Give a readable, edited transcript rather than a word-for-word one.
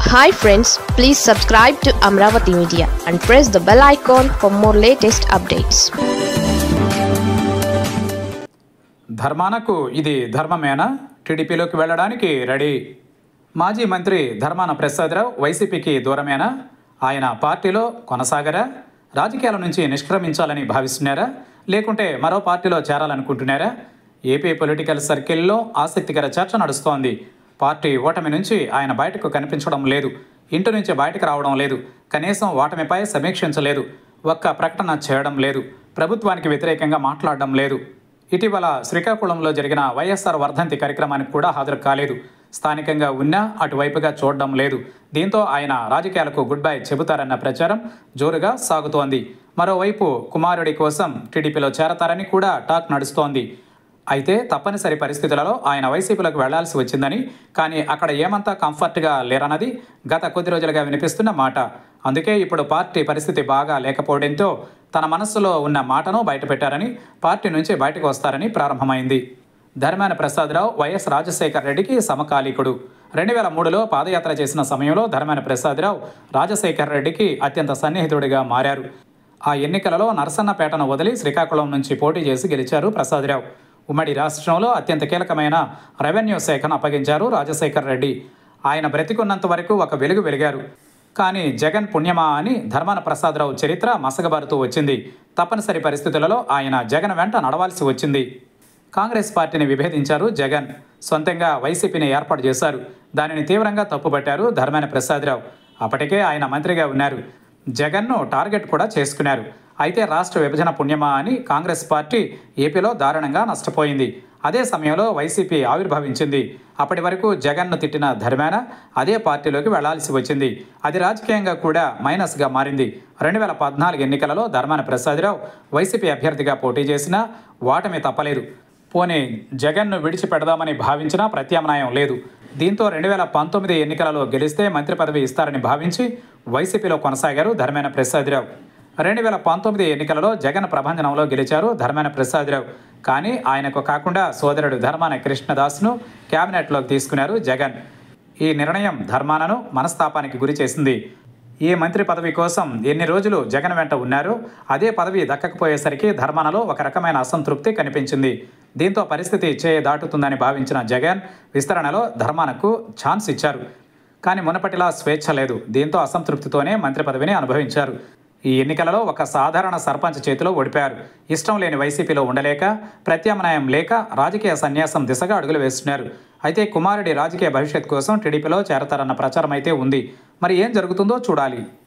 Hi friends, please subscribe to Amravati Media and press the bell icon for more latest updates. ధర్మానకు ఇది ధర్మమేనా? టీడీపీలోకి వెళ్ళడానికి ready. మాజీ మంత్రి ధర్మాన ప్రసాదరావు వైసీపీకి దూరమేనా? ఆయన పార్టీలో కొనసాగరా? రాజకీయాల నుంచి నిష్క్రమించాలని భావిస్తున్నారా? లేకుంటే మరో పార్టీలో చేరాలనుకుంటున్నారా? ఏపీ పొలిటికల్ సర్కిల్లో ఆసక్తికర చర్చ నడుస్తోంది. పార్టీ ఓటమి నుంచి ఆయన బయటకు కనిపించడం లేదు, ఇంటి నుంచి బయటకు రావడం లేదు, కనీసం ఓటమిపై సమీక్షించలేదు, ఒక్క ప్రకటన చేయడం లేదు, ప్రభుత్వానికి వ్యతిరేకంగా మాట్లాడడం లేదు. ఇటీవల శ్రీకాకుళంలో జరిగిన వైఎస్ఆర్ వర్ధంతి కార్యక్రమానికి కూడా హాజరు కాలేదు. స్థానికంగా ఉన్నా అటువైపుగా చూడడం లేదు. దీంతో ఆయన రాజకీయాలకు గుడ్ బై చెబుతారన్న ప్రచారం జోరుగా సాగుతోంది. మరోవైపు కుమారుడి కోసం టీడీపీలో చేరతారని కూడా టాక్ నడుస్తోంది. అయితే తప్పనిసరి పరిస్థితులలో ఆయన వైసీపీలోకి వెళ్లాల్సి వచ్చిందని, కానీ అక్కడ ఏమంతా కంఫర్ట్గా లేరన్నది గత కొద్ది రోజులుగా వినిపిస్తున్న మాట. అందుకే ఇప్పుడు పార్టీ పరిస్థితి బాగా లేకపోవడంతో తన మనస్సులో ఉన్న మాటను బయటపెట్టారని, పార్టీ నుంచి బయటకు వస్తారని ప్రారంభమైంది. ధర్మాన ప్రసాదరావు వైఎస్ రాజశేఖర రెడ్డికి సమకాలీకుడు. 2003లో పాదయాత్ర చేసిన సమయంలో ధర్మాన ప్రసాదరావు రాజశేఖర రెడ్డికి అత్యంత సన్నిహితుడిగా మారారు. ఆ ఎన్నికలలో నరసన్నపేటను వదిలి శ్రీకాకుళం నుంచి పోటీ చేసి గెలిచారు ప్రసాదరావు. ఉమ్మడి రాష్ట్రంలో అత్యంత కీలకమైన రెవెన్యూ శాఖను అప్పగించారు రాజశేఖర రెడ్డి. ఆయన బ్రతికున్నంత వరకు ఒక వెలుగు వెలిగారు. కానీ జగన్ పుణ్యమా అని ధర్మాన ప్రసాదరావు చరిత్ర మసకబారుతూ వచ్చింది. తప్పనిసరి పరిస్థితులలో ఆయన జగన్ వెంట నడవాల్సి వచ్చింది. కాంగ్రెస్ పార్టీని విభేదించారు జగన్. సొంతంగా వైసీపీని ఏర్పాటు చేశారు. దానిని తీవ్రంగా తప్పుపట్టారు ధర్మాన ప్రసాదరావు. అప్పటికే ఆయన మంత్రిగా ఉన్నారు. జగన్ను టార్గెట్ కూడా చేసుకున్నారు. అయితే రాష్ట్ర విభజన పుణ్యమా అని కాంగ్రెస్ పార్టీ ఏపీలో దారుణంగా నష్టపోయింది. అదే సమయంలో వైసీపీ ఆవిర్భవించింది. అప్పటి వరకు జగన్ను తిట్టిన ధర్మాన అదే పార్టీలోకి వెళ్లాల్సి వచ్చింది. అది రాజకీయంగా కూడా మైనస్గా మారింది. 2014 ఎన్నికలలో ధర్మాన ప్రసాదరావు వైసీపీ అభ్యర్థిగా పోటీ చేసినా ఓటమి తప్పలేదు. పోనీ జగన్ను విడిచిపెడదామని భావించినా ప్రత్యామ్నాయం లేదు. దీంతో 2019 ఎన్నికలలో గెలిస్తే మంత్రి పదవి ఇస్తారని భావించి వైసీపీలో కొనసాగారు ధర్మాన ప్రసాదరావు. 2019 ఎన్నికలలో జగన్ ప్రభంజనంలో గెలిచారు ధర్మాన ప్రసాదరావు. కానీ ఆయనకు కాకుండా సోదరుడు ధర్మాన కృష్ణదాస్ను క్యాబినెట్లోకి తీసుకున్నారు జగన్. ఈ నిర్ణయం ధర్మానను మనస్తాపానికి గురి చేసింది. ఏ మంత్రి పదవి కోసం ఎన్ని రోజులు జగన్ వెంట ఉన్నారో అదే పదవి దక్కకపోయేసరికి ధర్మానలో ఒక రకమైన అసంతృప్తి కనిపించింది. దీంతో పరిస్థితి చేయి దాటుతుందని భావించిన జగన్ విస్తరణలో ధర్మానకు ఛాన్స్ ఇచ్చారు. కానీ మునపటిలా స్వేచ్ఛ లేదు. దీంతో అసంతృప్తితోనే మంత్రి పదవిని అనుభవించారు. ఈ ఎన్నికలలో ఒక సాధారణ సర్పంచ్ చేతిలో ఓడిపారు. ఇష్టం లేని వైసీపీలో ఉండలేక, ప్రత్యామ్నాయం లేక రాజకీయ సన్యాసం దిశగా అడుగులు వేస్తున్నారు. అయితే కుమారుడి రాజకీయ భవిష్యత్ కోసం టీడీపీలో చేరతారన్న ప్రచారం అయితే ఉంది. మరి ఏం జరుగుతుందో చూడాలి.